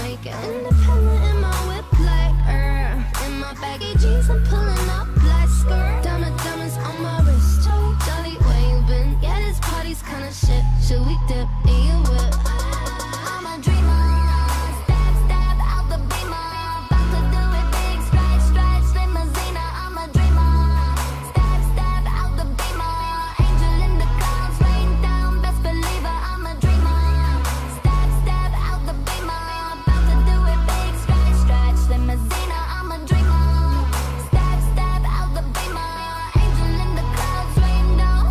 make it. Independent in my whip like in my baggy jeans, I'm pulling up black skirt. Diamonds on my wrist. Jolly, where you been? Yeah, this party's kinda shit. Should we dip in your whip? I'm a dreamer. Step out the beamer. About to do it big, stretch, limousine. I'm a dreamer. Step out the beamer. Angel in the clouds, rain down, best believer. I'm a dreamer. Step out the beamer. About to do it big, stretch, limousine. I'm a dreamer. Step out the beamer. Angel in the clouds, rain down.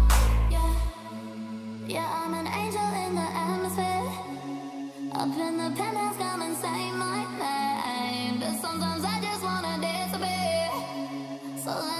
Yeah, I'm an angel in the atmosphere. Up in the penthouse, come and say my name. But sometimes I just wanna disappear. So